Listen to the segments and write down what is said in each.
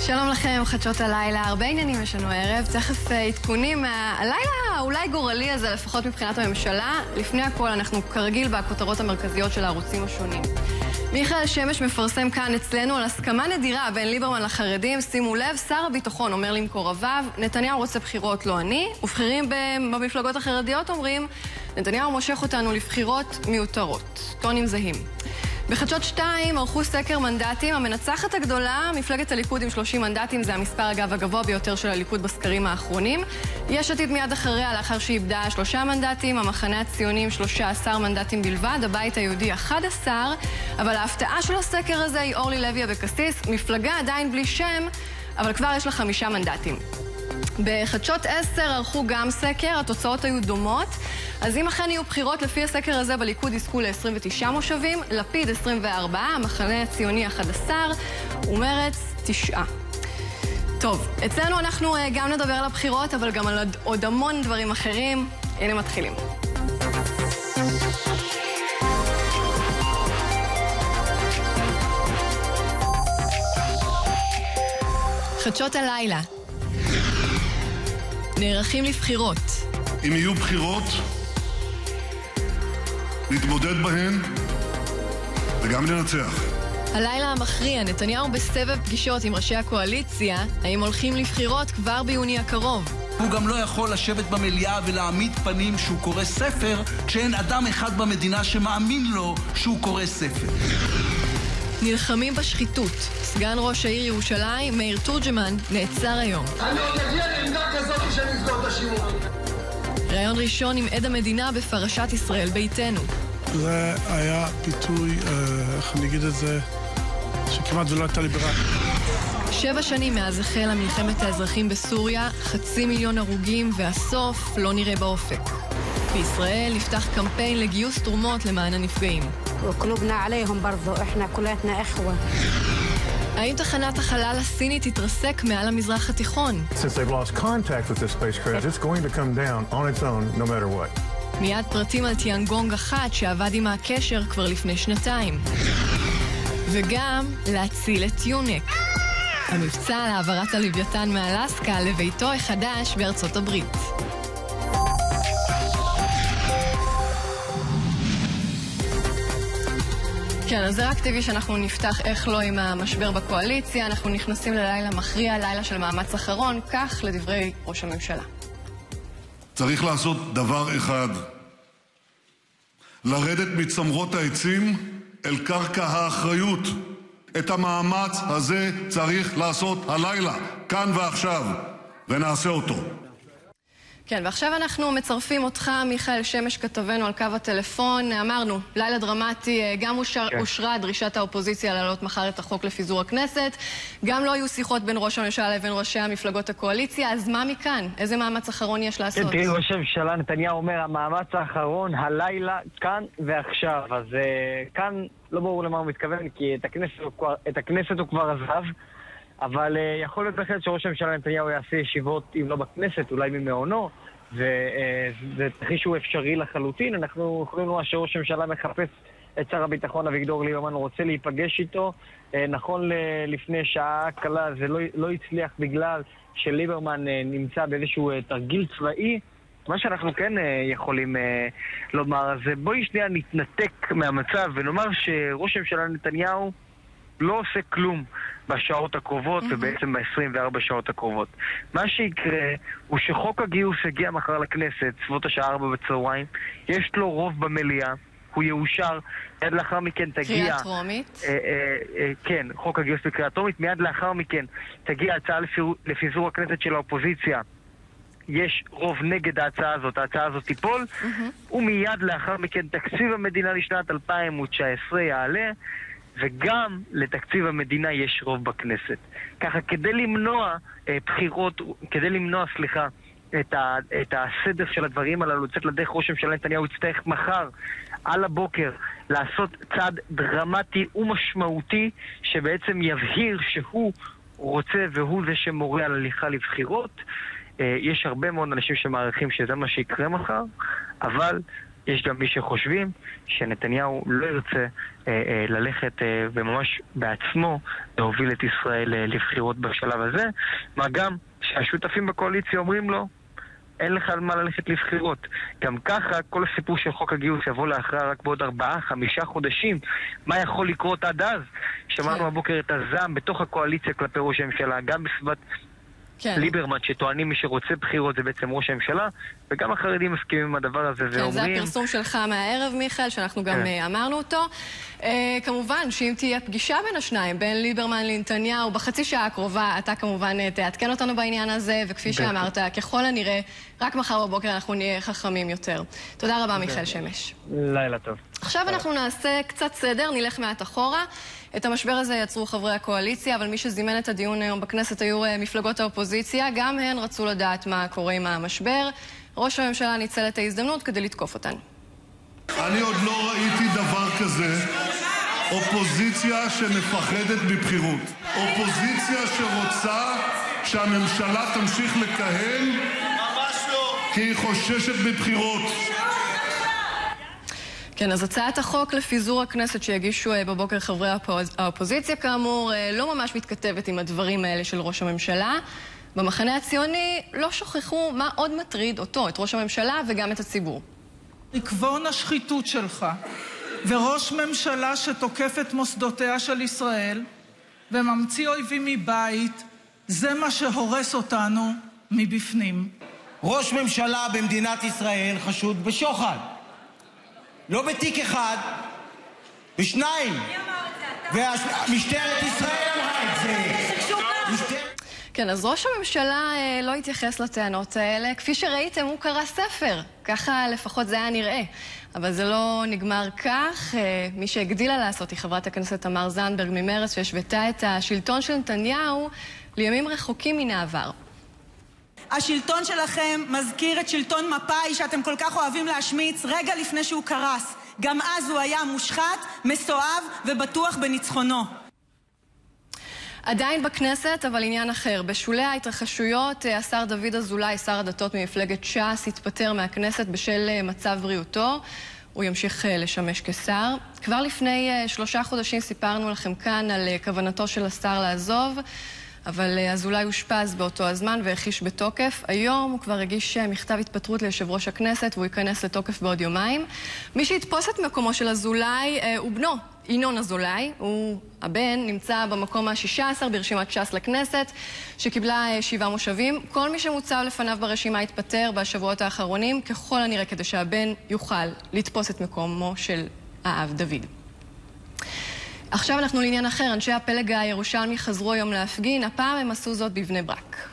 שלום לכם, חדשות הלילה, הרבה עניינים יש לנו הערב, תכף עדכונים הלילה אולי גורלי הזה, לפחות מבחינת הממשלה. לפני הכל אנחנו כרגיל בכותרות המרכזיות של הערוצים השונים. מיכאל שמש מפרסם כאן אצלנו על הסכמה נדירה בין ליברמן לחרדים. שימו לב, שר הביטחון אומר למקורביו, נתניהו רוצה בחירות, לא אני, ובכירים במפלגות החרדיות אומרים, נתניהו מושך אותנו לבחירות מיותרות. טונים זהים. בחדשות 2 ערכו סקר מנדטים, המנצחת הגדולה, מפלגת הליכוד עם 30 מנדטים, זה המספר אגב הגבוה ביותר של הליכוד בסקרים האחרונים. יש עתיד מיד אחריה לאחר שאיבדה 3 מנדטים, המחנה הציוני עם 13 מנדטים בלבד, הבית היהודי 11, אבל ההפתעה של הסקר הזה היא אורלי לוי אבקסיס, מפלגה עדיין בלי שם, אבל כבר יש לה 5 מנדטים. בחדשות 10 ערכו גם סקר, התוצאות היו דומות, אז אם אכן יהיו בחירות לפי הסקר הזה, בליכוד יזכו ל-29 מושבים, לפיד 24, המחנה הציוני 11 ומרץ 9. טוב, אצלנו אנחנו גם נדבר על הבחירות, אבל גם על עוד המון דברים אחרים. הנה מתחילים. חדשות הלילה. נערכים לבחירות. אם יהיו בחירות, נתמודד בהן וגם ננצח. הלילה המכריע, נתניהו בסבב פגישות עם ראשי הקואליציה, האם הולכים לבחירות כבר ביוני הקרוב. הוא גם לא יכול לשבת במליאה ולהעמיד פנים שהוא קורא ספר, כשאין אדם אחד במדינה שמאמין לו שהוא קורא ספר. נלחמים בשחיתות. סגן ראש העיר ירושלים, מאיר תורג'מן, נעצר היום. אני עוד אגיע לעמדה כזאת שנסגור את השימוש. ראיון ראשון עם עד המדינה בפרשת ישראל ביתנו. זה היה ביטוי, איך אני אגיד את זה, שכמעט ולא הייתה ליברל. 7 שנים מאז החלה מלחמת האזרחים בסוריה, 500,000 הרוגים, והסוף לא נראה באופק. בישראל נפתח קמפיין לגיוס תרומות למען הנפגעים. وقلوبنا عليهم برضو احنا كلنا اخوه. האם תחנת החלל הסינית תתרסק מעל המזרח התיכון? Since they've lost contact with this spacecraft, it's going to come down on its own no matter what. מיד פרטים על טיאנגונג 1 שעבד עם הקשר כבר לפני 2. וגם להציל את יונק. המבצע להעברת הלוויתן מאלסקה לביתו החדש בארצות הברית. כן, אז זה רק טבעי שאנחנו נפתח איך לא עם המשבר בקואליציה. אנחנו נכנסים ללילה מכריע, לילה של מאמץ אחרון, כך לדברי ראש הממשלה. צריך לעשות דבר אחד, לרדת מצמרות העצים אל קרקע האחריות. את המאמץ הזה צריך לעשות הלילה, כאן ועכשיו, ונעשה אותו. כן, ועכשיו אנחנו מצרפים אותך, מיכאל שמש, כתבנו על קו הטלפון. אמרנו, לילה דרמטי, גם אושרה דרישת האופוזיציה להעלות מחר את החוק לפיזור הכנסת, גם לא היו שיחות בין ראש הממשלה לבין ראשי המפלגות הקואליציה, אז מה מכאן? איזה מאמץ אחרון יש לעשות? כן, תראי, ראש הממשלה נתניהו אומר, המאמץ האחרון, הלילה, כאן ועכשיו. אז כאן לא ברור למה הוא מתכוון, כי את הכנסת הוא כבר עזב, אבל יכול להיות בהחלט שראש הממשלה נתניהו יעשה ישיבות, אם לא בכנסת, אולי ממעונו, וזה תחיש שהוא אפשרי לחלוטין. אנחנו יכולים לומר שראש הממשלה מחפש את שר הביטחון אביגדור ליברמן, הוא רוצה להיפגש איתו. נכון לפני שעה קלה זה לא הצליח בגלל שליברמן נמצא באיזשהו תרגיל צבאי. מה שאנחנו כן יכולים לומר, אז בואי שנייה נתנתק מהמצב ונאמר שראש הממשלה נתניהו לא עושה כלום בשעות הקרובות ובעצם ב-24 שעות הקרובות. מה שיקרה הוא שחוק הגיוס יגיע מחר לכנסת, סביבות השעה 4 בצהריים, יש לו רוב במליאה, הוא יאושר, מיד לאחר מכן תגיע... קריאה טרומית? כן, חוק הגיוס בקריאה טרומית, מיד לאחר מכן תגיע הצעה לפיזור הכנסת של האופוזיציה, יש רוב נגד ההצעה הזאת תיפול, ומיד לאחר מכן תקציב המדינה לשנת 2019 יעלה, וגם לתקציב המדינה יש רוב בכנסת. ככה, כדי למנוע את הסדר של הדברים הללו, לצאת לדרך ראש הממשלה נתניהו יצטרך מחר על הבוקר לעשות צעד דרמטי ומשמעותי שבעצם יבהיר שהוא רוצה והוא זה שמורה על הליכה לבחירות. יש הרבה מאוד אנשים שמעריכים שזה מה שיקרה מחר, אבל יש גם מי שחושבים שנתניהו לא ירצה ללכת וממש בעצמו להוביל את ישראל לבחירות בשלב הזה, מה גם שהשותפים בקואליציה אומרים לו, אין לך על מה ללכת לבחירות. גם ככה, כל הסיפור של חוק הגיוס יבוא להכרעה רק בעוד 4-5 חודשים. מה יכול לקרות עד אז? שמענו הבוקר את הזעם בתוך הקואליציה כלפי ראש הממשלה, גם בסביבת ליברמן, שטוענים מי שרוצה בחירות זה בעצם ראש הממשלה, וגם החרדים מסכימים עם הדבר הזה ואומרים... זה הפרסום שלך מהערב, מיכאל, שאנחנו גם אמרנו אותו. כמובן, שאם תהיה פגישה בין השניים, בין ליברמן לנתניהו, בחצי שעה הקרובה, אתה כמובן תעדכן אותנו בעניין הזה, וכפי שאמרת, ככל הנראה, רק מחר בבוקר אנחנו נהיה חכמים יותר. תודה רבה, מיכאל שמש. לילה טוב. עכשיו אנחנו נעשה קצת סדר, נלך מעט אחורה. את המשבר הזה יצרו חברי הקואליציה, אבל מי שזימן את הדיון היום בכנסת היו מפלגות האופוזיציה, גם הן רצו לדעת מה קורה עם המשבר. ראש הממשלה ניצל את ההזדמנות כדי לתקוף אותן. אני עוד לא ראיתי דבר כזה, אופוזיציה שמפחדת מבחירות. אופוזיציה שרוצה שהממשלה תמשיך לכהן כי היא חוששת מבחירות. כן, אז הצעת החוק לפיזור הכנסת שיגישו בבוקר חברי האופוזיציה, כאמור, לא ממש מתכתבת עם הדברים האלה של ראש הממשלה. במחנה הציוני לא שוכחו מה עוד מטריד אותו, את ראש הממשלה וגם את הציבור. עקבון השחיתות שלך וראש ממשלה שתוקף את מוסדותיה של ישראל וממציא אויבים מבית, זה מה שהורס אותנו מבפנים. ראש ממשלה במדינת ישראל חשוד בשוחד. לא בתיק אחד, בשניים. ומשטרת ישראל אמרה את זה. כן, אז ראש הממשלה לא התייחס לטענות האלה. כפי שראיתם, הוא קרא ספר. ככה לפחות זה היה נראה. אבל זה לא נגמר כך. מי שהגדילה לעשות היא חברת הכנסת תמר זנדברג ממרץ, שהשוותה את השלטון של נתניהו לימים רחוקים מן העבר. השלטון שלכם מזכיר את שלטון מפא"י שאתם כל כך אוהבים להשמיץ רגע לפני שהוא קרס. גם אז הוא היה מושחת, מסואב ובטוח בניצחונו. עדיין בכנסת, אבל עניין אחר. בשולי ההתרחשויות, השר דוד אזולאי, שר הדתות ממפלגת ש"ס, התפטר מהכנסת בשל מצב בריאותו. הוא ימשיך לשמש כשר. כבר לפני 3 חודשים סיפרנו לכם כאן על כוונתו של השר לעזוב, אבל אזולאי הושפז באותו הזמן והחיש בתוקף. היום הוא כבר הגיש מכתב התפטרות ליושב ראש הכנסת, והוא ייכנס לתוקף בעוד יומיים. מי שיתפוס את מקומו של אזולאי הוא בנו, ינון אזולאי. הוא הבן, נמצא במקום ה-16 ברשימת ש"ס לכנסת, שקיבלה 7 מושבים. כל מי שמוצב לפניו ברשימה התפטר בשבועות האחרונים, ככל הנראה כדי שהבן יוכל לתפוס את מקומו של האב דוד. עכשיו אנחנו לעניין אחר. אנשי הפלג הירושלמי חזרו היום להפגין, הפעם הם עשו זאת בבני ברק.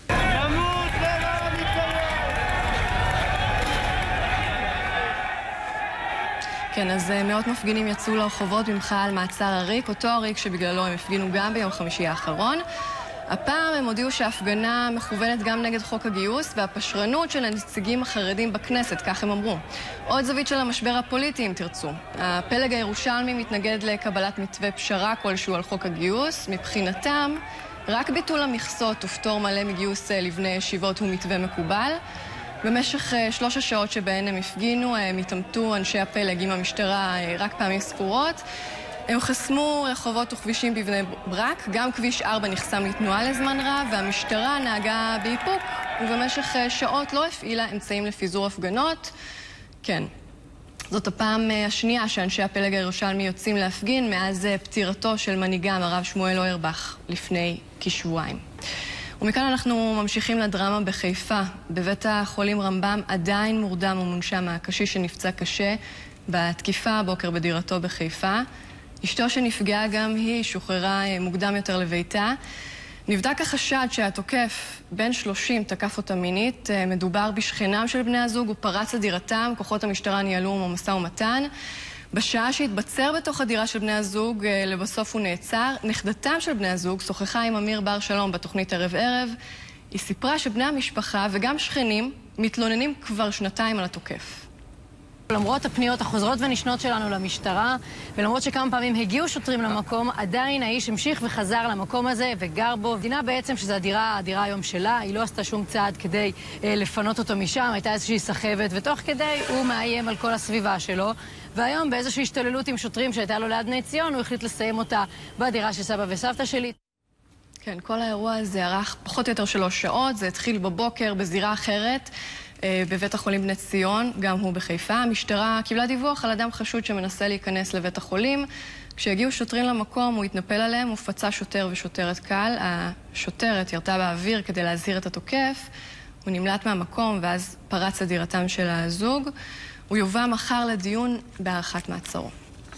כן, אז מאות מפגינים יצאו לרחובות במחאה על מעצר הריק, אותו הריק שבגללו הם הפגינו גם ביום חמישי האחרון. הפעם הם הודיעו שההפגנה מכוונת גם נגד חוק הגיוס והפשרנות של הנציגים החרדים בכנסת, כך הם אמרו. עוד זווית של המשבר הפוליטי, אם תרצו. הפלג הירושלמי מתנגד לקבלת מתווה פשרה כלשהו על חוק הגיוס. מבחינתם, רק ביטול המכסות ופטור מלא מגיוס לבני ישיבות הוא מתווה מקובל. במשך 3 השעות שבהן הם הפגינו, הם התעמתו אנשי הפלג עם המשטרה רק פעמים ספורות. הם חסמו רחובות וכבישים בבני ברק, גם כביש 4 נחסם לתנועה לזמן רב, והמשטרה נהגה באיפוק, ובמשך שעות לא הפעילה אמצעים לפיזור הפגנות. כן, זאת הפעם השנייה שאנשי הפלג הירושלמי יוצאים להפגין מאז פטירתו של מנהיגם הרב שמואל אוירבך לפני כשבועיים. ומכאן אנחנו ממשיכים לדרמה בחיפה. בבית החולים רמב"ם עדיין מורדם ומונשם הקשיש שנפצע קשה בתקיפה הבוקר בדירתו בחיפה. אשתו שנפגעה גם היא שוחררה מוקדם יותר לביתה. נבדק החשד שהתוקף בן 30 תקף אותה מינית. מדובר בשכנם של בני הזוג, הוא פרץ לדירתם, כוחות המשטרה ניהלו משא ומתן. בשעה שהתבצר בתוך הדירה של בני הזוג, לבסוף הוא נעצר. נכדתם של בני הזוג שוחחה עם אמיר בר שלום בתוכנית ערב ערב. היא סיפרה שבני המשפחה וגם שכנים מתלוננים כבר 2 על התוקף. למרות הפניות החוזרות ונשנות שלנו למשטרה, ולמרות שכמה פעמים הגיעו שוטרים למקום, עדיין האיש המשיך וחזר למקום הזה וגר בו. המדינה בעצם, שזו הדירה היום שלה, היא לא עשתה שום צעד כדי לפנות אותו משם, הייתה איזושהי סחבת, ותוך כדי הוא מאיים על כל הסביבה שלו. והיום באיזושהי השתוללות עם שוטרים שהייתה לו ליד בני ציון, הוא החליט לסיים אותה בדירה של סבא וסבתא שלי. כן, כל האירוע הזה ארך פחות או יותר 3 שעות, זה התחיל בבוקר בזירה אחרת. בבית החולים בני ציון, גם הוא בחיפה. המשטרה קיבלה דיווח על אדם חשוד שמנסה להיכנס לבית החולים. כשהגיעו שוטרים למקום, הוא התנפל עליהם, הוא פצע שוטר ושוטרת קל. השוטרת ירתה באוויר כדי להזהיר את התוקף. הוא נמלט מהמקום ואז פרץ לדירתם של הזוג. הוא יובא מחר לדיון בהארכת מעצרו.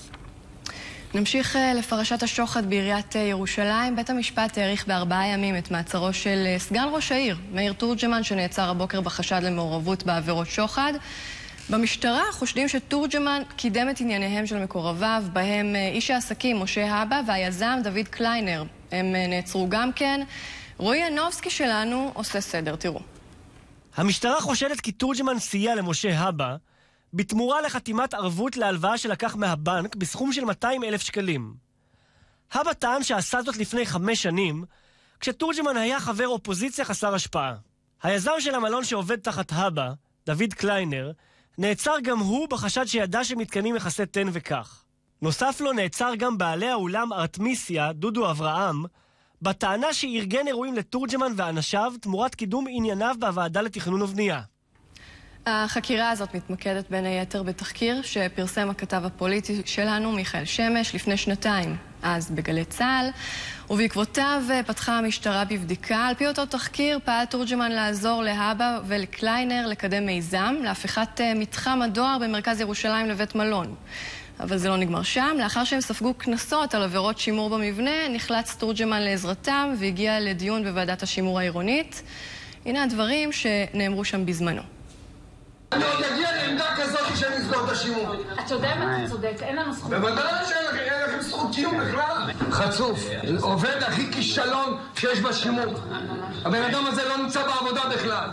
נמשיך לפרשת השוחד בעיריית ירושלים. בית המשפט האריך ב4 ימים את מעצרו של סגן ראש העיר, מאיר תורג'מן, שנעצר הבוקר בחשד למעורבות בעבירות שוחד. במשטרה חושדים שתורג'מן קידם את ענייניהם של מקורביו, בהם איש העסקים משה הבה והיזם דוד קליינר. הם נעצרו גם כן. רועי ינובסקי שלנו עושה סדר, תראו. המשטרה חושדת כי תורג'מן סייע למשה הבה, בתמורה לחתימת ערבות להלוואה שלקח מהבנק בסכום של 200,000 שקלים. הבה טען שעשה זאת לפני 5 שנים, כשתורג'מן היה חבר אופוזיציה חסר השפעה. היזם של המלון שעובד תחת הבה, דוד קליינר, נעצר גם הוא בחשד שידע שמתקיימים יחסי תן וכך. נוסף לו נעצר גם בעלי האולם ארטמיסיה, דודו אברהם, בטענה שארגן אירועים לתורג'מן ואנשיו תמורת קידום ענייניו בוועדה לתכנון ובנייה. החקירה הזאת מתמקדת בין היתר בתחקיר שפרסם הכתב הפוליטי שלנו, מיכאל שמש, לפני 2 אז בגלי צה"ל, ובעקבותיו פתחה המשטרה בבדיקה. על פי אותו תחקיר פעל תורג'מן לעזור להבה ולקליינר לקדם מיזם להפיכת מתחם הדואר במרכז ירושלים לבית מלון. אבל זה לא נגמר שם. לאחר שהם ספגו כנסות על עבירות שימור במבנה, נחלץ תורג'מן לעזרתם והגיע לדיון בוועדת השימור העירונית. הנה הדברים שנאמרו שם בזמנו. אני עוד אגיע לעמדה כזאת שנסגור את השימור. אתה יודע מה, אתה צודק, אין לנו זכות. בוודאי שאין לכם זכות קיום בכלל. חצוף, עובד הכי כישלון שיש בשימור. הבן אדם הזה לא נמצא בעבודה בכלל.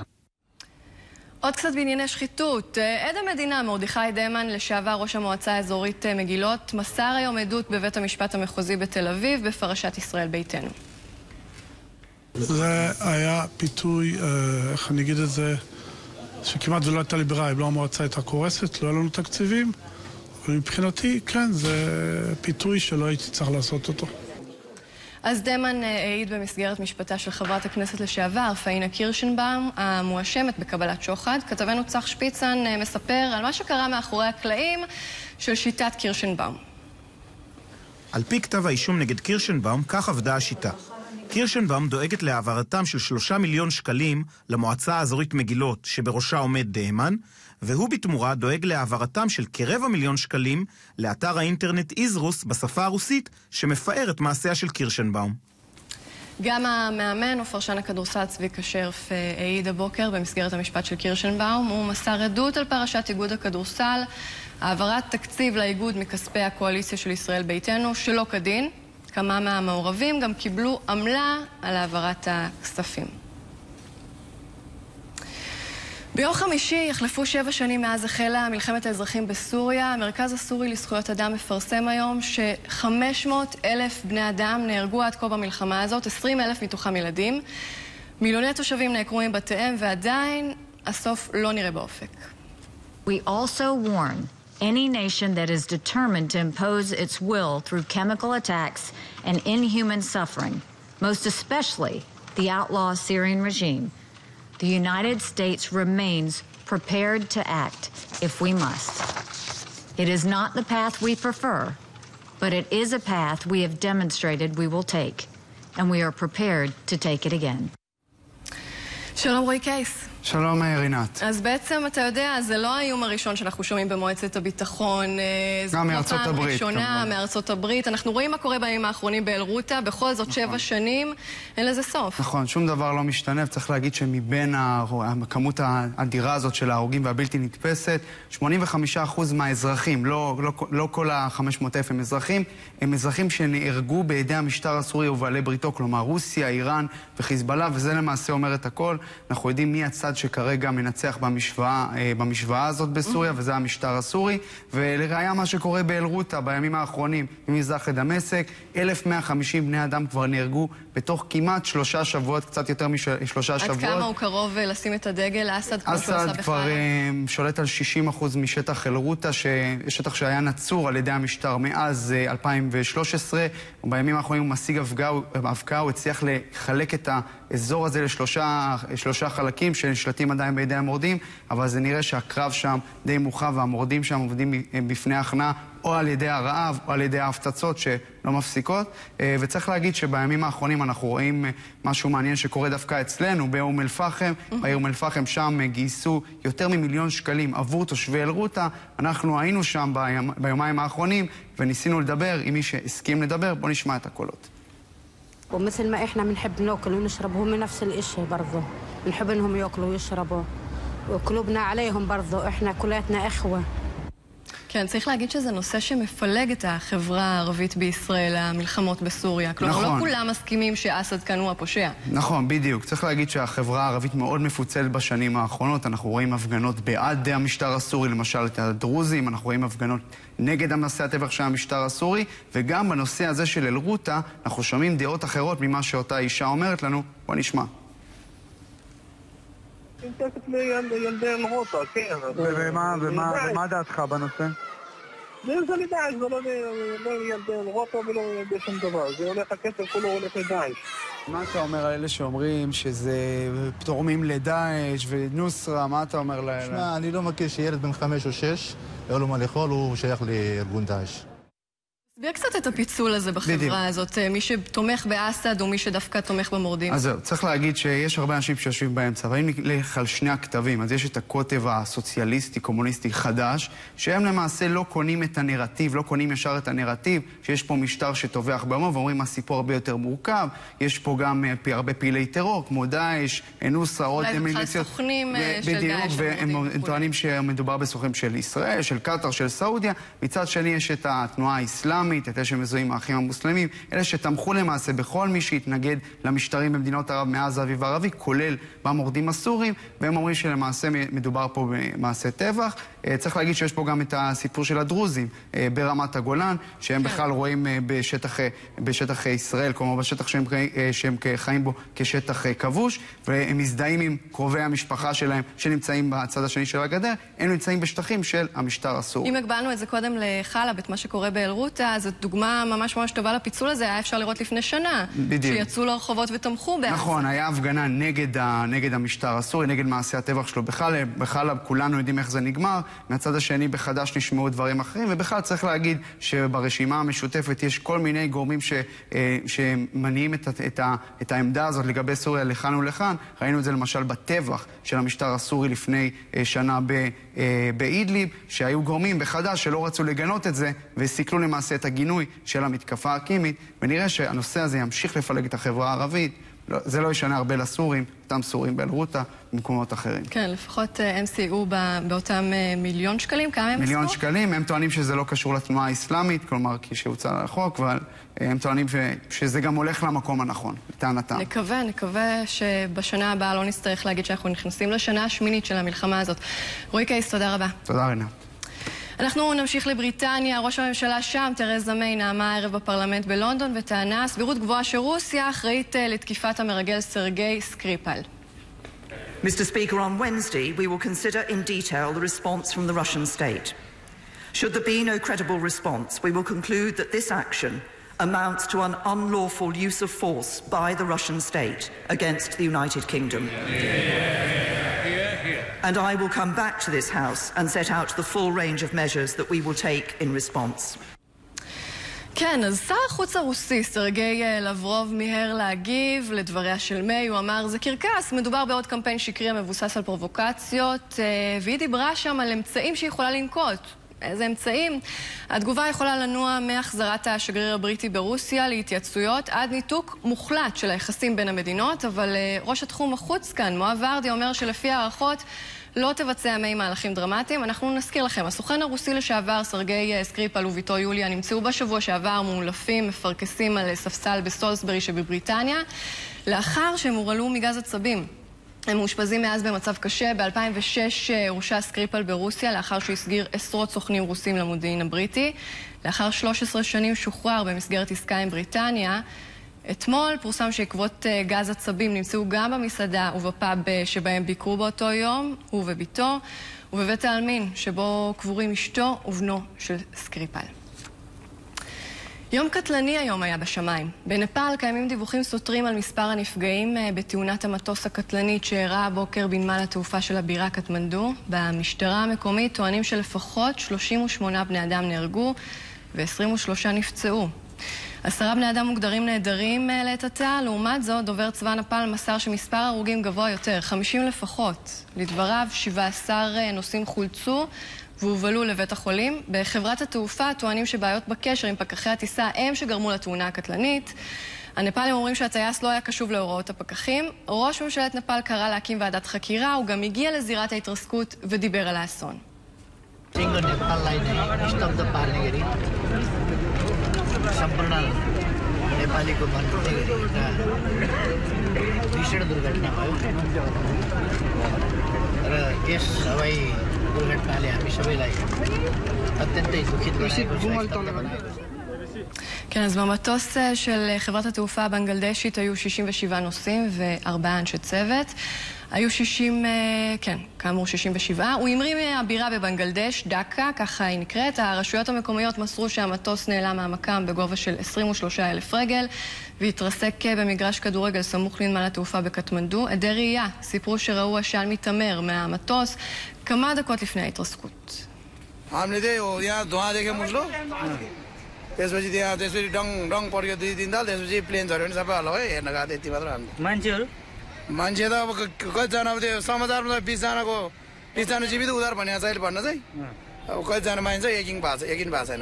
עוד קצת בענייני שחיתות. עד המדינה מרדכי דמן, לשעבר ראש המועצה האזורית מגילות, מסר היום עדות בבית המשפט המחוזי בתל אביב בפרשת ישראל ביתנו. זה היה פיתוי, איך אני אגיד את זה, שכמעט ולא הייתה ליברלית, לא המועצה הייתה קורסת, לא היה לנו תקציבים, אבל מבחינתי, כן, זה פיתוי שלא הייתי צריך לעשות אותו. אז דמן העיד במסגרת משפטה של חברת הכנסת לשעבר, פאינה קירשנבאום, המואשמת בקבלת שוחד. כתבנו צח שפיצן מספר על מה שקרה מאחורי הקלעים של שיטת קירשנבאום. על פי כתב האישום נגד קירשנבאום, כך עבדה השיטה. קירשנבאום דואגת להעברתם של 3 מיליון שקלים למועצה האזורית מגילות, שבראשה עומד דהמן, והוא בתמורה דואג להעברתם של כ250,000 שקלים לאתר האינטרנט איזרוס בשפה הרוסית, שמפאר את מעשיה של קירשנבאום. גם המאמן ופרשן הכדורסל צביקה שרף העיד הבוקר במסגרת המשפט של קירשנבאום. הוא מסר עדות על פרשת איגוד הכדורסל, העברת תקציב לאיגוד מכספי הקואליציה של ישראל ביתנו שלא כדין. כמה מהמעורבים גם קיבלו עמלה על העברת הכספים. ביום חמישי יחלפו 7 שנים מאז החלה מלחמת האזרחים בסוריה. המרכז הסורי לזכויות אדם מפרסם היום ש500,000 בני אדם נהרגו עד כה במלחמה הזאת, 20,000 מתוכם ילדים. מיליוני תושבים נעקרו מבתיהם ועדיין הסוף לא נראה באופק. We also warn any nation that is determined to impose its will through chemical attacks and inhuman suffering, most especially the outlaw Syrian regime, the United States remains prepared to act if we must. It is not the path we prefer, but it is a path we have demonstrated we will take, and we are prepared to take it again. שלום רועי קייס. שלום רינת. אז בעצם אתה יודע, זה לא האיום הראשון שאנחנו שומעים במועצת הביטחון. גם מארצות הברית. ראשונה מארצות הברית. אנחנו רואים מה קורה בימים האחרונים באל-רוטה, בכל זאת 7 שנים, אין לזה סוף. נכון, שום דבר לא משתנה, וצריך להגיד שמבין הכמות האדירה הזאת של ההרוגים והבלתי נתפסת, 85% מהאזרחים, לא כל ה-500,000 הם אזרחים, הם אזרחים שנהרגו בידי המשטר הסורי ובעלי בריתו, כלומר רוסיה, איראן וחיזבאללה, וזה למעשה אומר את הכל. אנחנו יודעים מי הצד הצד שכרגע מנצח במשוואה הזאת בסוריה, וזה המשטר הסורי. ולראיה מה שקורה באל-רוטה בימים האחרונים, ממזרח לדמשק, 1,150 בני אדם כבר נהרגו בתוך כמעט 3 שבועות, קצת יותר מ3 שבועות. עד כמה הוא קרוב לשים את הדגל, אסד, כמו שהוא עשה אסד כבר שולט על 60% משטח אל-רוטה, שטח שהיה נצור על ידי המשטר מאז 2013. ובימים האחרונים הוא משיג אבקה, הוא הצליח לחלק את האזור הזה לשלושה חלקים שנשלטים עדיין בידי המורדים, אבל זה נראה שהקרב שם די מוכרע והמורדים שם עובדים בפני הכנעה, או על ידי הרעב או על ידי ההפצצות שלא מפסיקות. וצריך להגיד שבימים האחרונים אנחנו רואים משהו מעניין שקורה דווקא אצלנו באום אל-פחם. בעיר אום אל-פחם שם גייסו יותר מ1,000,000 שקלים עבור תושבי אל-רוטה. אנחנו היינו שם ביומיים האחרונים וניסינו לדבר עם מי שהסכים לדבר. בוא נשמע את הקולות. ومثل ما احنا بنحب ناكل ونشرب هم نفس الاشي برضه بنحب انهم ياكلوا ويشربوا وقلوبنا عليهم برضه احنا كلاتنا اخوه. כן, צריך להגיד שזה נושא שמפלג את החברה הערבית בישראל, המלחמות בסוריה. כלומר, לא כולם מסכימים שאסד כאן הוא הפושע. נכון, בדיוק. צריך להגיד שהחברה הערבית מאוד מפוצלת בשנים האחרונות. אנחנו רואים הפגנות בעד המשטר הסורי, למשל את הדרוזים, אנחנו רואים הפגנות נגד המעשי הטבח של המשטר הסורי, וגם בנושא הזה של אל-רוטה, אנחנו שומעים דעות אחרות ממה שאותה אישה אומרת לנו. בוא נשמע. ילדי אל-רוטה, כן. ומה דעתך בנושא? זה לדעש, זה לא ילדי אל-רוטה ולא ילדי שום דבר. זה הולך, הכסף כולו הולך לדעש. מה אתה אומר על אלה שאומרים שזה תורמים לדעש ונוסרה? מה אתה אומר להם? שמע, אני לא מכיר שילד בן 5 או 6, אין לו מה לאכול, הוא שייך לארגון דעש. תסביר קצת את הפיצול הזה בחברה הזאת, מי שתומך באסד או מי שדווקא תומך במורדים. אז זהו, צריך להגיד שיש הרבה אנשים שיושבים באמצע, ואם נלך על שני הכתבים, אז יש את הקוטב הסוציאליסטי, קומוניסטי חדש, שהם למעשה לא קונים את הנרטיב, לא קונים ישר את הנרטיב, שיש פה משטר שטובח בעמו, ואומרים הסיפור הרבה יותר מורכב, יש פה גם הרבה פעילי טרור, כמו דאעש, נוסרה, עוד מיליציות. סוכנים של דאעש. והם טוענים שמדובר בסוכנים של ישראל, של קטר, של סעודיה. מצד שני יש את התנועה האסלאמית, את אלה שמזוהים האחים המוסלמים, אלה שתמכו למעשה בכל מי שהתנגד למשטרים במדינות ערב מאז האביב הערבי, כולל במורדים הסורים, והם אומרים שלמעשה מדובר פה במעשה טבח. צריך להגיד שיש פה גם את הסיפור של הדרוזים ברמת הגולן, שהם בכלל רואים בשטח ישראל, כלומר בשטח שהם חיים בו כשטח כבוש, והם מזדהים עם קרובי המשפחה שלהם שנמצאים בצד השני של הגדר, הם נמצאים בשטחים של המשטר הסורי. אם הגבלנו את זה קודם לחלב, את מה שקורה באל-רוטה, זאת דוגמה ממש ממש טובה לפיצול הזה, היה אפשר לראות לפני שנה, שיצאו לרחובות ותמכו באסד. נכון, היה הפגנה נגד המשטר הסורי, נגד מעשי הטבח שלו. בחלב כולנו יודעים איך זה נגמר, מהצד השני בחדש נשמעו דברים אחרים, ובכלל צריך להגיד שברשימה המשותפת יש כל מיני גורמים שמניעים את העמדה הזאת לגבי סוריה לכאן ולכאן. ראינו את זה למשל בטבח של המשטר הסורי לפני שנה באידליב, שהיו גורמים בחדש שלא רצו לגנות את זה, וסיכלו למעשה את הגינוי של המתקפה הקימית, ונראה שהנושא הזה ימשיך לפלג את החברה הערבית. זה לא ישנה הרבה לסורים, אותם סורים באל-רוטה, במקומות אחרים. כן, לפחות הם סייעו באותם 1,000,000 שקלים, כמה הם עשו? 1,000,000 שקלים, הם טוענים שזה לא קשור לתנועה האסלאמית, כלומר כשהוצא לחוק, אבל הם טוענים שזה גם הולך למקום הנכון, לטענתם. נקווה שבשנה הבאה לא נצטרך להגיד שאנחנו נכנסים לשנה השמינית של המלחמה הזאת. רועי קייס, תודה רבה. תודה רינה. אנחנו נמשיך לבריטניה. ראש הממשלה שם, תרזה מיי, נאמה הערב בפרלמנט בלונדון וטענה סבירות גבוהה שרוסיה אחראית לתקיפת המרגל סרגי סקריפל. Mr. Speaker, on Wednesday we will consider in detail the response from the Russian state. Should there be no credible response, we will conclude that this action amounts to an unlawful use of force by the Russian state against the United Kingdom. And I will come back to this House and set out the full range of measures that we will take in response. כן, אז שר החוץ הרוסי, סרגי לברוב, מיהר להגיב לדבריה של מיי. הוא אמר, זה קרקס, מדובר בעוד קמפיין שקרי המבוסס על פרובוקציות, והיא דיברה שם על אמצעים שהיא יכולה לנקוט. איזה אמצעים? התגובה יכולה לנוע מהחזרת השגריר הבריטי ברוסיה להתייצויות עד ניתוק מוחלט של היחסים בין המדינות, אבל ראש התחום החוץ כאן, מואב ורדי, אומר שלפי הערכות לא תבצע מיי מהלכים דרמטיים. אנחנו נזכיר לכם, הסוכן הרוסי לשעבר סרגי סקריפל וביתו יוליה נמצאו בשבוע שעבר מולפים, מפרקסים על ספסל בסולסברי שבבריטניה, לאחר שהם הורעלו מגז עצבים. הם מאושפזים מאז במצב קשה. ב-2006 הורשע סקריפל ברוסיה, לאחר שהוא הסגיר עשרות סוכנים רוסים למודיעין הבריטי. לאחר 13 שנים שוחרר במסגרת עסקה עם בריטניה. אתמול פורסם שעקבות גז עצבים נמצאו גם במסעדה ובפאב שבהם ביקרו באותו יום, הוא וביתו, ובבית העלמין שבו קבורים אשתו ובנו של סקריפל. יום קטלני היום היה בשמיים. בנפאל קיימים דיווחים סותרים על מספר הנפגעים בתאונת המטוס הקטלנית שאירעה הבוקר בנמל התעופה של הבירה קטמנדו. במשטרה המקומית טוענים שלפחות 38 בני אדם נהרגו ו-23 נפצעו. 10 בני אדם מוגדרים נהדרים לעת עתה. לעומת זאת, דובר צבא נפאל מסר שמספר הרוגים גבוה יותר, 50 לפחות. לדבריו, 17 נוסעים חולצו והובלו לבית החולים. בחברת התעופה טוענים שבעיות בקשר עם פקחי הטיסה הם שגרמו לתאונה הקטלנית. הנפאלים אומרים שהטייס לא היה קשוב להוראות הפקחים. ראש ממשלת נפאל קרא להקים ועדת חקירה, הוא גם הגיע לזירת ההתרסקות ודיבר על האסון. संपूर्ण नेपालीको भन्ने भीषण दुर्घटना भयो र यस हवाई दुर्घटनाले हामी सबैलाई अत्यन्तै दुखित बनाएको छ। כן, אז במטוס של חברת התעופה הבנגלדשית היו 67 נוסעים ו4 אנשי צוות. היו 60, כן, כאמור 67. הוא המריא מהבירה בבנגלדש, דקה, ככה היא נקראת. הרשויות המקומיות מסרו שהמטוס נעלם מהמקם בגובה של 23,000 רגל, והתרסק במגרש כדורגל סמוך לנמל התעופה בקטמנדו. עדי ראייה סיפרו שראו עשן מתעמר מהמטוס כמה דקות לפני ההתרסקות. त्यसपछि त्यहाँ त्यसरी डङ पड्यो 2-3 ताल त्यसपछि प्लेन झर्यो भने सबै हल्ला भयो हेर्न गएको त्यति मात्र हामी मान्छे त अब कतिजना अब त्यो समाचारमा त 20 जना जीवित उधार भनेको छ अहिले भन्न चाहिँ अब कतिजना मानिन्छ यकिन भएको छैन।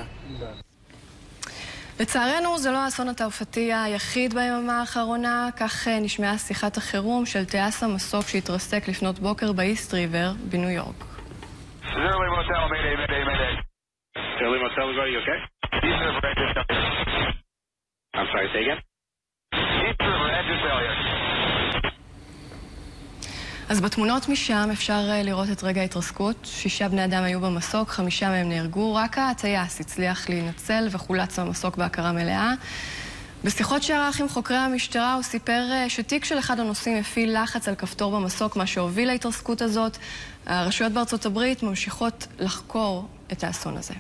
לצערנו זה לא האסון התעופתי היחיד ביממה האחרונה. כך נשמעה שיחת החירום של טייס המסוק שהתרסק לפנות בוקר באיסט ריבר בניו יורק. I'm sorry, say again? אז בתמונות משם אפשר לראות את רגע ההתרסקות. 6 בני אדם היו במסוק, 5 מהם נהרגו. רק הטייס הצליח להינצל וחולץ במסוק בהכרה מלאה. בשיחות שערך עם חוקרי המשטרה הוא סיפר שתיק של אחד הנוסעים הפעיל לחץ על כפתור במסוק, מה שהוביל להתרסקות הזאת. הרשויות בארצות הברית ממשיכות לחקור את האסון הזה.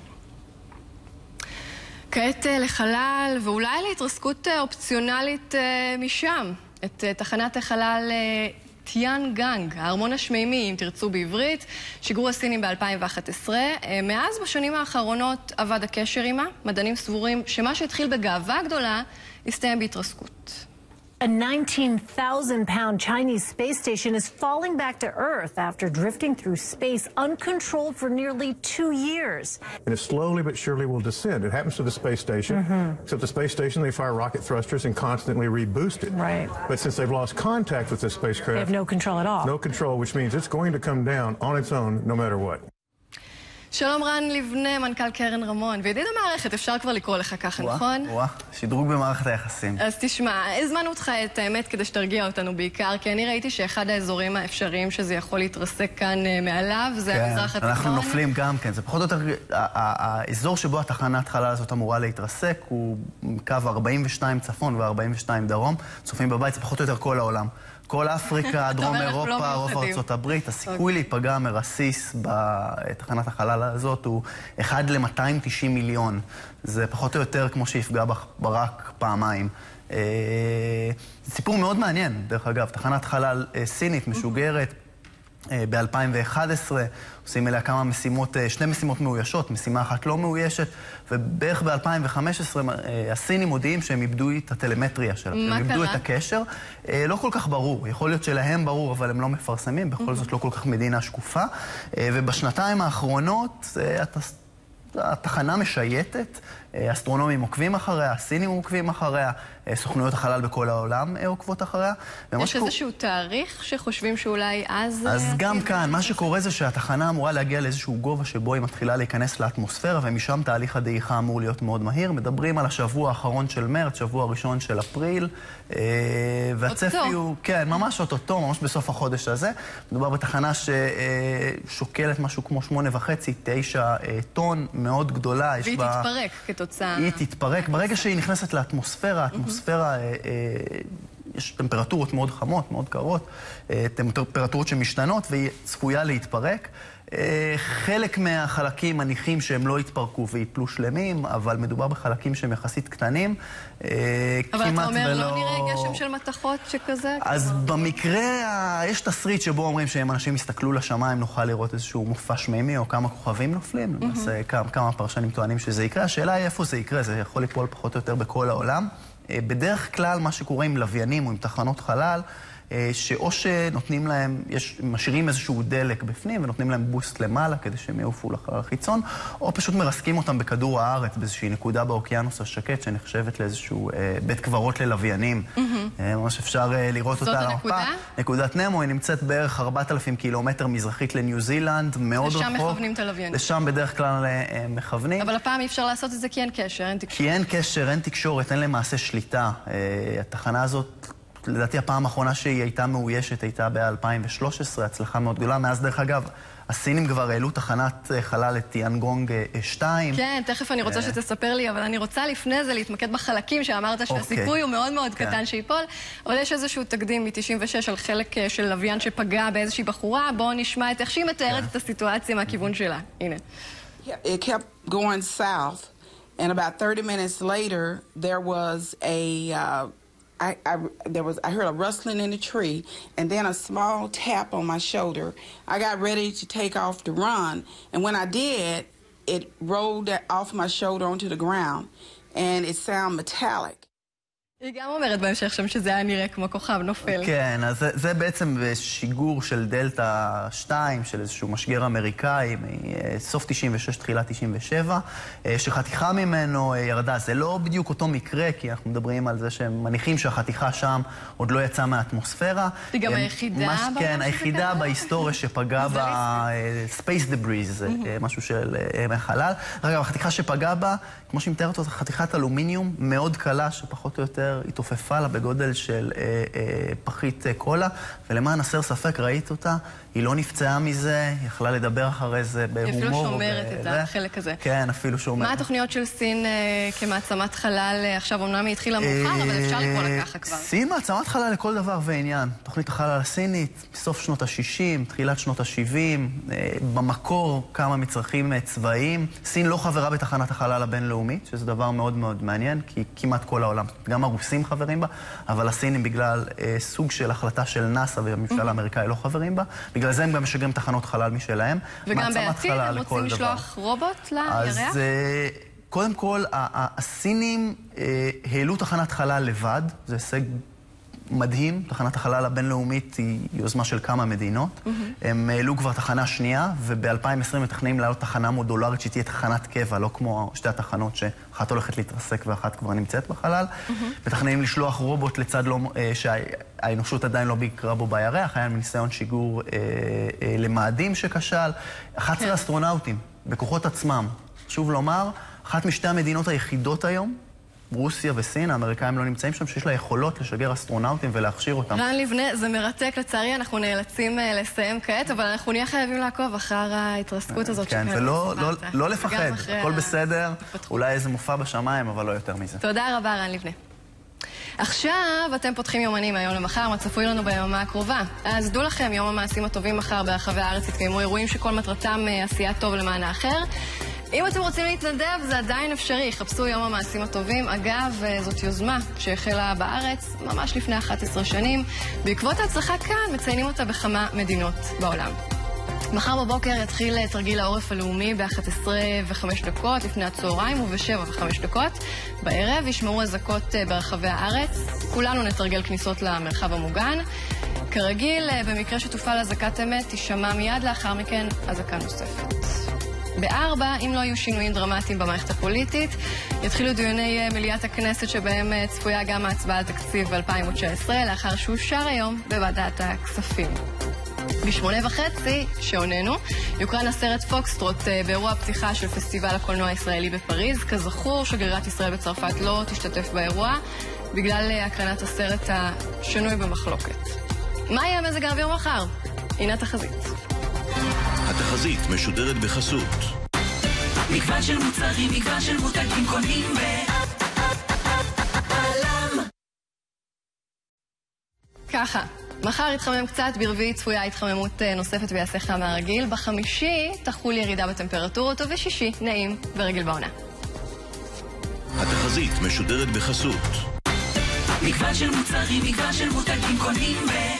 כעת לחלל, ואולי להתרסקות אופציונלית משם, את תחנת החלל טיאנגאנג, הארמון השמימי, אם תרצו בעברית, שיגרו הסינים ב-2011. מאז בשנים האחרונות עבד הקשר עימה. מדענים סבורים שמה שהתחיל בגאווה גדולה, הסתיים בהתרסקות. A 19,000-pound Chinese space station is falling back to Earth after drifting through space uncontrolled for nearly 2 years. And it slowly but surely will descend. It happens to the space station. Except the space station, they fire rocket thrusters and constantly reboost it. Right. But since they've lost contact with this spacecraft... They have no control at all. No control, which means it's going to come down on its own no matter what. שלום רן לבנה, מנכ"ל קרן רמון, וידיד המערכת, אפשר כבר לקרוא לך ככה, נכון? שדרוג במערכת היחסים. אז תשמע, הזמנו אותך את האמת כדי שתרגיע אותנו בעיקר, כי אני ראיתי שאחד האזורים האפשריים שזה יכול להתרסק כאן מעליו, זה המזרח התיכון. אנחנו נופלים גם כן, זה פחות או יותר, האזור שבו התחנת חלל הזאת אמורה להתרסק, הוא קו 42 צפון ו-42 דרום, צופים בבית, זה פחות או יותר כל העולם. כל אפריקה, דרום אירופה, רוב ארצות הברית, הסיכוי להיפגע מרסיס בתחנת החלל הזאת הוא 1 ל-290 מיליון. זה פחות או יותר כמו שיפגע ברק פעמיים. זה סיפור מאוד מעניין, דרך אגב. תחנת חלל סינית משוגרת ב-2011, עושים אליה כמה משימות, 2 משימות מאוישות, משימה אחת לא מאוישת, ובערך ב-2015 הסינים מודיעים שהם איבדו את הטלמטריה שלהם. הם איבדו את הקשר. לא כל כך ברור, יכול להיות שלהם ברור, אבל הם לא מפרסמים, בכל זאת לא כל כך מדינה שקופה. ובשנתיים האחרונות התחנה משייטת, אסטרונומים עוקבים אחריה, הסינים עוקבים אחריה, סוכנויות החלל בכל העולם עוקבות אחריה. יש איזשהו תאריך שחושבים שאולי אז... אז גם כאן, מה שקורה זה שהתחנה אמורה להגיע לאיזשהו גובה שבו היא מתחילה להיכנס לאטמוספירה, ומשם תהליך הדעיכה אמור להיות מאוד מהיר. מדברים על השבוע האחרון של מרץ, שבוע הראשון של אפריל, והצפי הוא... כן, ממש אוטוטו, ממש בסוף החודש הזה. מדובר בתחנה ששוקלת משהו כמו 8.5-9 טון, מאוד גדולה. והיא תתפרק כתוצאה... היא תתפרק. ברגע שהיא נכנסת לאטמוספירה, האטמוספירה, יש טמפרטורות מאוד חמות, מאוד קרות, טמפרטורות שמשתנות, והיא צפויה להתפרק. חלק מהחלקים מניחים שהם לא יתפרקו ויפלו שלמים, אבל מדובר בחלקים שהם יחסית קטנים. אבל אתה אומר, לא נראה גשם של מתכות שכזה? אז במקרה, יש תסריט שבו אומרים שאם אנשים יסתכלו לשמיים, נוכל לראות איזשהו מופע שמימי או כמה כוכבים נופלים. למעשה, כמה פרשנים טוענים שזה יקרה. השאלה היא איפה זה יקרה, זה יכול ליפול פחות או יותר בכל העולם. בדרך כלל, מה שקורה עם לוויינים או עם תחנות חלל, שאו שנותנים להם, משאירים איזשהו דלק בפנים ונותנים להם בוסט למעלה כדי שהם יעופו לחלל החיצון, או פשוט מרסקים אותם בכדור הארץ, באיזושהי נקודה באוקיינוס השקט שנחשבת לאיזשהו בית קברות ללוויינים. ממש אפשר לראות אותה על המפה. נקודת נמו, היא נמצאת בערך 4,000 קילומטר מזרחית לניו זילנד, מאוד רחוק. לשם מכוונים את הלוויינים. לשם בדרך כלל מכוונים. אבל הפעם אי אפשר לעשות את זה כי אין קשר, אין תקשורת. כי אין קשר, אין תקשורת, אין למעשה שליטה. התחנה הזאת, לדעתי הפעם האחרונה שהיא הייתה מאוישת הייתה ב-2013, הצלחה מאוד גדולה. מאז דרך אגב, הסינים כבר העלו תחנת חלל את טיאנגונג 2. כן, תכף אני רוצה שתספר לי, אבל אני רוצה לפני זה להתמקד בחלקים שאמרת שהסיכוי הוא מאוד מאוד קטן שיפול, אבל יש איזשהו תקדים מ-96 על חלק של לוויין שפגע באיזושהי בחורה. בואו נשמע את איך שהיא מתארת את הסיטואציה מהכיוון שלה. הנה. It kept going south, and about 30 minutes later there was a I heard a rustling in the tree, and then a small tap on my shoulder. I got ready to take off to run, and when I did, it rolled off my shoulder onto the ground, and it sounded metallic. היא גם אומרת בהמשך שם שזה היה נראה כמו כוכב נופל. כן, אז זה בעצם שיגור של דלטה 2, של איזשהו משגר אמריקאי, מסוף 96, תחילת 97, שחתיכה ממנו ירדה. זה לא בדיוק אותו מקרה, כי אנחנו מדברים על זה שהם מניחים שהחתיכה שם עוד לא יצאה מהאטמוספירה. היא גם היחידה? כן, היחידה בהיסטוריה שפגעה ב-Space Debris, זה משהו של חלל. רגע, החתיכה שפגעה בה, כמו שהיא מתארת אותה, חתיכת אלומיניום מאוד קלה, שפחות או יותר התעופפה לה בגודל של פחית קולה, ולמען הסר ספק ראית אותה, היא לא נפצעה מזה, היא יכלה לדבר אחרי זה בהומור. היא אפילו שומרת את החלק הזה. כן, אפילו שומרת. מה התוכניות של סין כמעצמת חלל? עכשיו אומנם היא התחילה מאוחר, אבל אפשר לקרוא לה ככה כבר. סין מעצמת חלל לכל דבר ועניין. תוכנית החלל הסינית, בסוף שנות ה-60, תחילת שנות ה-70, במקור כמה מצרכים צבאיים. סין לא חברה בתחנת החלל הבינלאומית, שזה דבר מאוד מאוד מעניין, כי כמעט כל העולם, גם הרוסים חברים בה, אבל הסינים בגלל סוג של החלטה של נאס"א והממשל האמריקאי לא חברים בה. בגלל זה הם גם משגרים תחנות חלל משלהם. וגם בעתיד הם רוצים לשלוח רובוט לירח? אז קודם כל, הסינים העלו תחנת חלל לבד, זה הישג מדהים. תחנת החלל הבינלאומית היא יוזמה של כמה מדינות. הם העלו כבר תחנה שנייה, וב-2020 מתכננים לעלות תחנה מודולרית שתהיה תחנת קבע, לא כמו שתי התחנות שאחת הולכת להתרסק ואחת כבר נמצאת בחלל. מתכננים לשלוח רובוט לצד שהאנושות עדיין לא ביקרה בו בירח, היה ניסיון שיגור למאדים שכשל. 11 אסטרונאוטים בכוחות עצמם. חשוב לומר, אחת משתי המדינות היחידות היום, רוסיה וסין, האמריקאים לא נמצאים שם, שיש לה יכולות לשגר אסטרונאוטים ולהכשיר אותם. רן לבנה, זה מרתק, לצערי אנחנו נאלצים לסיים כעת, אבל אנחנו נהיה חייבים לעקוב אחר ההתרסקות הזאת. כן, ולא לפחד, הכל בסדר, אולי איזה מופע בשמיים, אבל לא יותר מזה. תודה רבה, רן לבנה. עכשיו אתם פותחים יומנים היום למחר, מה צפוי לנו ביומה הקרובה. אז דעו לכם, יום המעשים הטובים מחר ברחבי הארץ יתקיימו אירועים שכל מטרתם עשיית טוב למען האחר. אם אתם רוצים להתנדב, זה עדיין אפשרי. חפשו יום המעשים הטובים. אגב, זאת יוזמה שהחלה בארץ ממש לפני 11 שנים. בעקבות ההצלחה כאן, מציינים אותה בכמה מדינות בעולם. מחר בבוקר יתחיל תרגיל העורף הלאומי ב-11:05 לפני הצהריים וב-7:05 בערב. ישמעו אזעקות ברחבי הארץ. כולנו נתרגל כניסות למרחב המוגן. כרגיל, במקרה שתופעל אזעקת אמת, תשמע מיד לאחר מכן אזעקה נוספת. ב-4, אם לא יהיו שינויים דרמטיים במערכת הפוליטית, יתחילו דיוני מליאת הכנסת שבהם צפויה גם ההצבעה על תקציב 2019, לאחר שאושר היום בוועדת הכספים. ב8:30, שעוננו, יוקרן הסרט פוקסטרוט באירוע הפתיחה של פסטיבל הקולנוע הישראלי בפריז. כזכור, שגרירת ישראל בצרפת לא תשתתף באירוע, בגלל הקרנת הסרט השנוי במחלוקת. מה יהיה מזג האוויר מחר? הנה התחזית. התחזית משודרת בחסות. מגוון של מוצרים, מגוון של מותגים קונים ככה, מחר יתחמם קצת, ברביעי צפויה התחממות נוספת ויעשה חם מהרגיל, בחמישי תחול ירידה בטמפרטורות, ובשישי נעים ורגיל בעונה. התחזית משודרת בחסות. מגוון של מוצרים, מגוון של מותגים קונים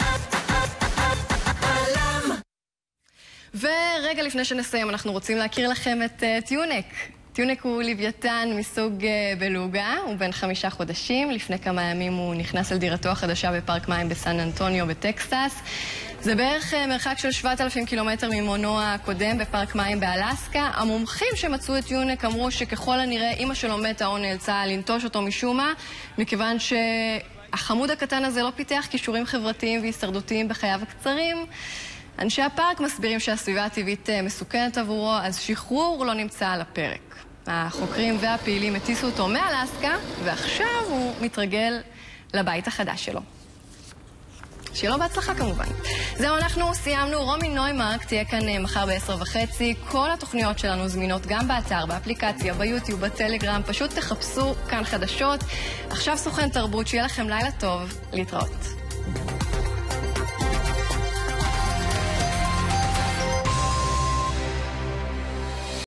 ורגע לפני שנסיים, אנחנו רוצים להכיר לכם את טיונק. טיונק הוא לוויתן מסוג בלוגה, הוא בן 5 חודשים. לפני כמה ימים הוא נכנס אל דירתו החדשה בפארק מים בסן אנטוניו בטקסס. זה בערך מרחק של 7,000 קילומטר ממונו הקודם בפארק מים באלסקה. המומחים שמצאו את טיונק אמרו שככל הנראה אמא שלו מתה או נאלצה לנטוש אותו משום מה, מכיוון שהחמוד הקטן הזה לא פיתח כישורים חברתיים והישרדותיים בחייו הקצרים. אנשי הפארק מסבירים שהסביבה הטבעית מסוכנת עבורו, אז שחרור לא נמצא על הפרק. החוקרים והפעילים הטיסו אותו מאלסקה, ועכשיו הוא מתרגל לבית החדש שלו. שיהיה לו בהצלחה כמובן. זהו, אנחנו סיימנו. רומי נוימרק תהיה כאן מחר ב10:30. כל התוכניות שלנו זמינות גם באתר, באפליקציה, ביוטיוב, בטלגרם. פשוט תחפשו כאן חדשות. עכשיו סוכן תרבות, שיהיה לכם לילה טוב. להתראות.